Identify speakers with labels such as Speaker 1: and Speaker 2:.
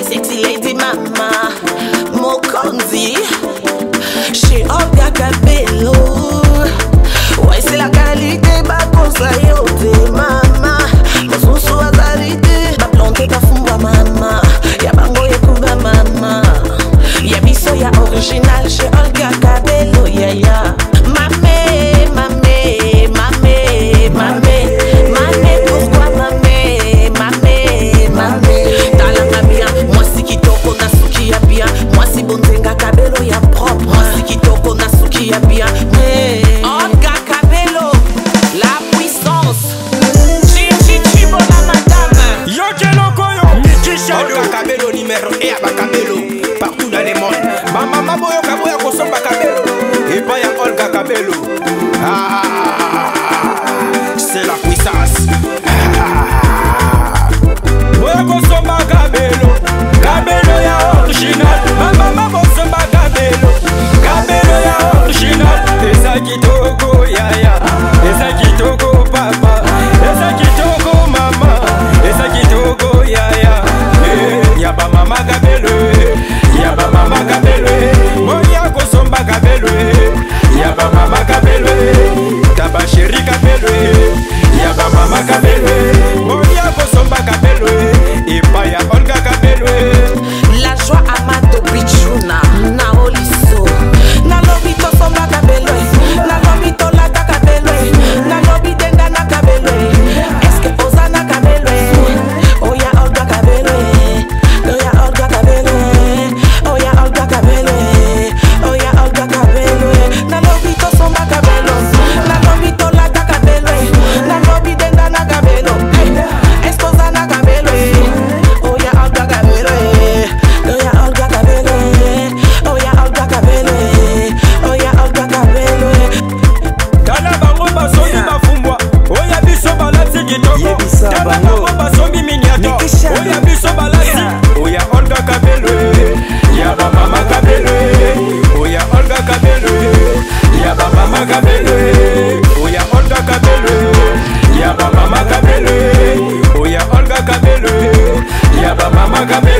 Speaker 1: sexy lady mama Mokonzi chez Olga Cabello. Ouais, c'est la qualité, bah conseil au thé mama. Les sous azarité, bah planté kafumba mama. Ya bango ya kuba mama. Ya biso ya original chez Olga Cabello, yeah yeah. Mamé, mamé, mamé, mamé, mamé, pourquoi mamé, mamé, mamé. Talanga bien, moi si kitoko nasuki ya bien. Moi si bonzenga Cabello ya propre. Moi si kitoko nasuki ya bien. Olga Cabello, la puissance. Chichichibo la madame.
Speaker 2: Yo Kelokoyo, Olga Cabello numéro 1 à Cabello, partout dans le monde. Ma maman boyo kaboya kosomba Cabello. Et pas ya Olga Cabello. C'est la puissance. Boya kosomba Cabello. Cabello ya original. Ma maman kosomba Cabello. Cabello ya original. Eza kitoko yaya. Eza kitoko papa. Eza kitoko mama. Eza kitoko yaya. Yaba mama Cabello. Yaba mama Cabello. Boya kosomba Cabello. Yaba mama Cabello. Taba chéri Cabello. Yaba mama Cabello. Boya kosomba Cabello. Et pas ya Olga Cabello.
Speaker 1: La joie Amato Pichuna na Oliso. Na lobito somba Cabello. Na lobito lata Cabello. Na lobito ndana Cabello. Est-ce que Osana Cabello? Oh ya Olga Cabello. Oh ya Olga Cabello. Oh ya Olga Cabello. Oh ya Olga Cabello. Na lobito somba Cabello. Na lobito lata Cabello. Na lobito ndana Cabello. Est-ce que Osana Cabello? Oh ya Olga Cabello. Oh ya Olga Cabello. Oh ya Olga Cabello. Oh ya Olga Cabello.
Speaker 2: Tala bango basombi bafumbwa. Oya biso balati kitoko. Tala bango basombi miniato. Oya biso balati. Oya Olga Cabello. Yaba mama Cabello. Oya Olga Cabello. Yaba mama Cabello. Oya Olga Cabello. Yaba mama Cabello. Oya Olga Cabello. Yaba mama Cabello.